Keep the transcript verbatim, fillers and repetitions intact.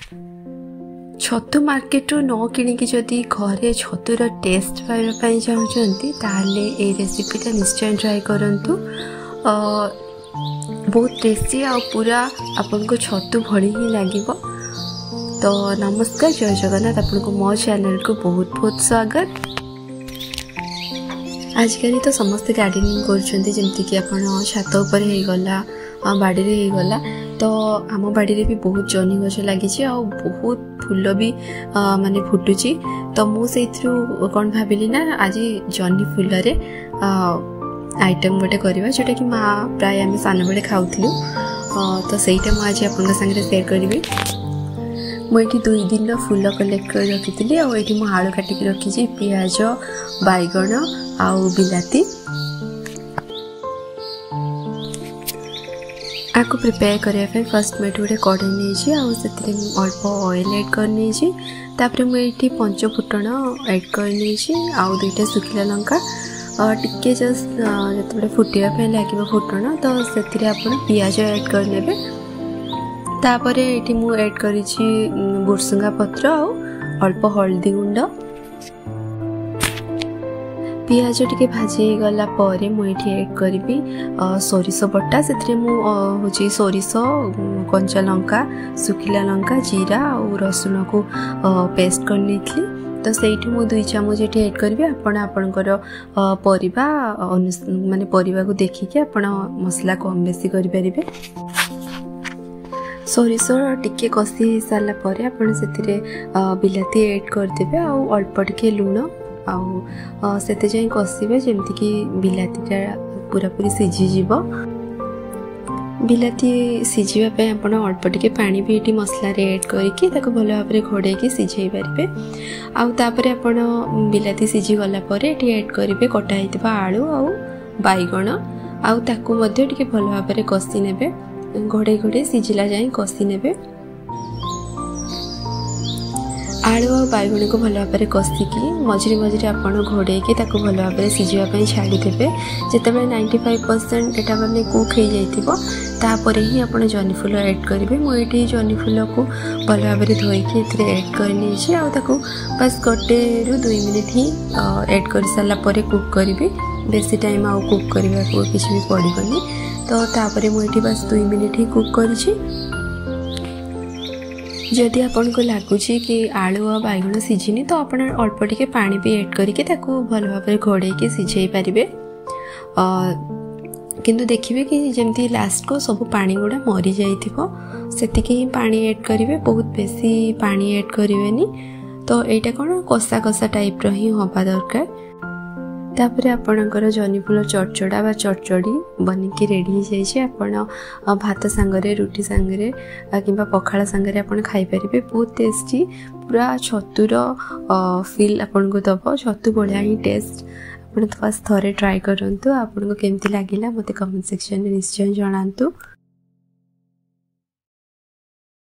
छतु market नु न किणिकी जदि घरे छतुर टेस्ट पाइबा चाहते ताहले ए रेसिपीटा निश्चय ट्राई करंतु। बहुत टेस्टी आ पूरा आपन को छतु भली ही लागिबो। तो नमस्कार, जय जगन्नाथ। आपन को मो चैनल को बहुत बहुत स्वागत। आजकल तो समस्त गार्डनिंग करछन्ती, जेमति कि आपन छात ऊपर हे गला, बाड़ी रे हे गला। तो आम बाड़ी रे भी बहुत जनी गछ लागी आ बहुत फूल भी माने फुटुची। तो मु सेइथरु कोन भाबिली ना आज जनी फूल रे आइटम गोटे करवा, जोटा कि माँ प्राय आम सान बेले खाऊलु। तो सहीटा मुझे आज आपन संगे शेयर करी। मुझे दुई दिन फूल कलेक्ट कर रखी आठी मु आलू काटिक रखी, पियाज, बैगण आउ बिलाती। आपको प्रिपेयर करने फर्स्ट मुझे गोटे कढ़ई नहीं अल्प ऑयल ऐड कर मुझे पंच फुटण ऐड कर आउ दुईटा सुखिला लंका टिके जस्ट जो फुटापी लगे फुटण। तो से आप पियाज ऐड करने तापर ये मु ऐड कर बुरसुंगा पत्र आउ अल्प हल्दी गुंड। पियाज टिके भाजी गला परे मुझे ऐड करी सोरिष बटा। से मुझे सोरिष, कंचा लंका, सुखिला लंका, जीरा और रसुण को पेस्ट कर ली। तो सही मु दुई चामच ये ऐड करी। आपण आपणकर परिबा माने परिबा को देखिके आपण मसला कम बेसी करि परिबे। सोरिष टिके कषि सारा पर आपण से बिलाती ऐड करदेवे आउ अल्प टिके लुण आउ से जाए कषिबे, जेमति कि बिलातीटा पूरा पूरी सिझी जीव। बिलाती सिझापी आप अल्प टिके पानी भी ये मसला ऐड करके भल भाव में घोड़े सिझे पारे। आउे आपण बिलाती सिझी गलापर ये ऐड करेंगे कटा होता आलू आउ बैगण आउ ताकू मध्य टिके भल भाव में कषि ने घोड़े घोड़े सिझिला जाए कषि ने। आलू आ बैगण को भल भाव में कषिकी मझे मझे आप घोड़े भल भाव में सिझापी छाड़ीदे। जिते नाइंटी फाइव परसेंट एटा माने कुक हो जापर ही आप जनी फूल ऐड करेंगे। मुझे जनी फूल को भल भाव में धोईकी ऐड कर बस गोटे रु दुई मिनिट ही ऐड कर सारापर कुक करी। बेसी टाइम आउ कुक करने को किसी भी पड़ोनी। तो तापर मुझे बस दुई मिनिट ही कुक करी। जदि आपन को लगुच कि आलू आ बैगण सिझिनी तो आप अल्प टिके पानी भी ऐड करके भल भाव में घोड़े सिझे पारे। किंतु देखिए कि जमती लास्ट को सब पानी गुड़ा मरी जाइथिबो सेतिके ही पानी ऐड करेंगे, बहुत बेसी पानी ऐड करेंगे। तो यहाँ कौन कषा कषा टाइप रो ही हवा दरकार। तापर आपणकर जनी फूल चड़चड़ा बा चड़चड़ी बनिकी रेडी हो जाइए। आपण भात सांगरे, रुटी सांगरे किंबा पखाला सांगरे आपण खाई परिबे। बहुत टेस्टी पूरा छतुर फील आपन को दबो। छतु बढ़िया ही टेस्ट। आप बस थोड़े ट्राई करंतु। आपन को केमती लागिला मते कमेंट सेक्शन में निश्चय जणांतु।